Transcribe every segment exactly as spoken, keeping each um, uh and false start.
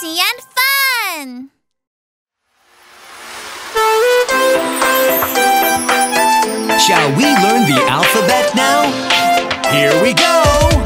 Easy and Fun! Shall we learn the alphabet now? Here we go!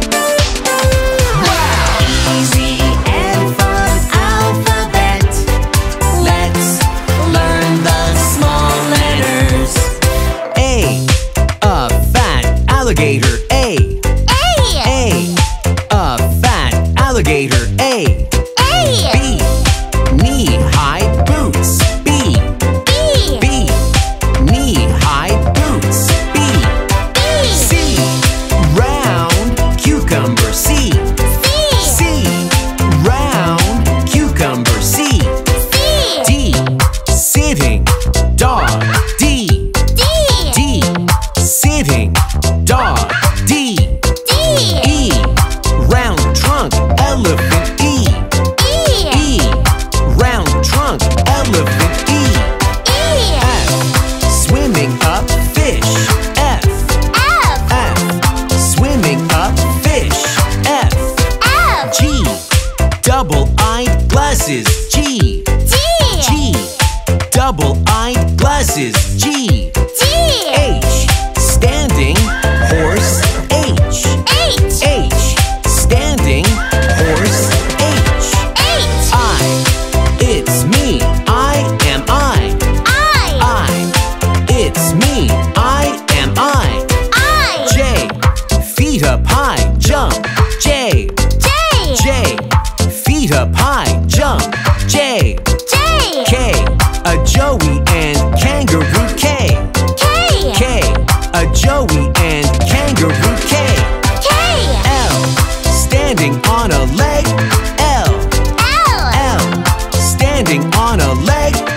Wow! Easy and fun alphabet. Let's learn the small letters. A, a fat alligator. A. A! A, a fat alligator. A. A! B, knee-high boots. B. B! B, knee-high boots. B. B! C, round cucumber. C. C! C, round cucumber. C. C! D, sitting dog. D. D! D, sitting dog. D. D! E, round trunk elephant. E. E! E, round trunk elephant. E. E! F, swimming up fish. F. F! F, swimming up fish. F. F! G, double-eyed glasses. G. G! G, double-eyed glasses. G. G! H, standing horse. H. H! H, standing horse. H. H! I, it's me. I am I. I! I, it's me. I am I. I! J, feet up high, jump. J. J! J, feet up high, jump. J. J! K, a joey and kangaroo. K. K! K, a joey and kangaroo. K. K! L, standing on a leg. L. L! L, standing on a leg.